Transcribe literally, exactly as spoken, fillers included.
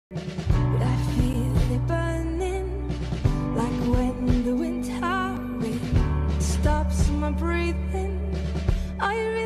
But I feel it burning, like when the winter wind stops my breathing. I